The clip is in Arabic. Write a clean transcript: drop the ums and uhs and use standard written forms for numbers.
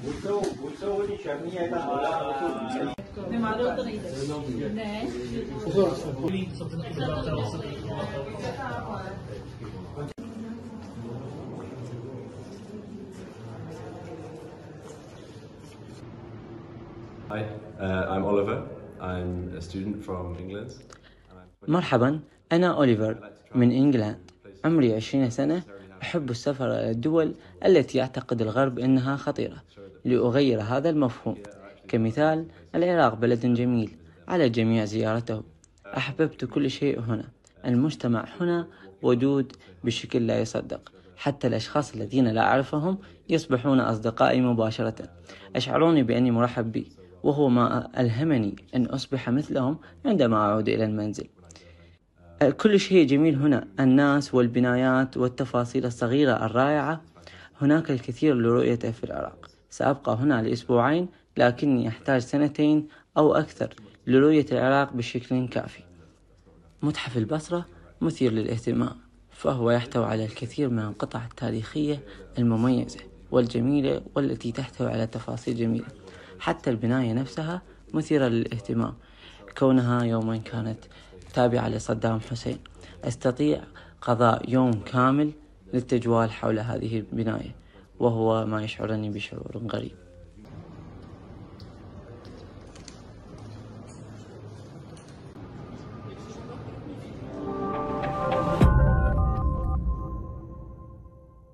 Hi, I'm Oliver. I'm a student from England. مرحبا، أنا أوليفر من إنجلند. عمري 20 سنة. أحب السفر إلى الدول التي يعتقد الغرب أنها خطيرة لأغير هذا المفهوم. كمثال، العراق بلد جميل على الجميع زيارته. أحببت كل شيء هنا. المجتمع هنا ودود بشكل لا يصدق، حتى الأشخاص الذين لا أعرفهم يصبحون أصدقائي مباشرة. أشعروني بأني مرحب بي، وهو ما ألهمني أن أصبح مثلهم عندما أعود إلى المنزل. كل شيء جميل هنا، الناس والبنايات والتفاصيل الصغيرة الرائعة. هناك الكثير لرؤيته في العراق. سأبقى هنا لأسبوعين، لكني أحتاج 2 أو أكثر لرؤية العراق بشكل كافي. متحف البصرة مثير للاهتمام، فهو يحتوي على الكثير من القطع التاريخية المميزة والجميلة والتي تحتوي على تفاصيل جميلة. حتى البناية نفسها مثيرة للاهتمام، كونها يوما كانت تابعة لصدام حسين. أستطيع قضاء يوم كامل للتجوال حول هذه البناية، وهو ما يشعرني بشعور غريب.